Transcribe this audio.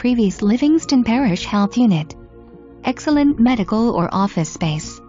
previous Livingston Parish Health Unit. Excellent medical or office space.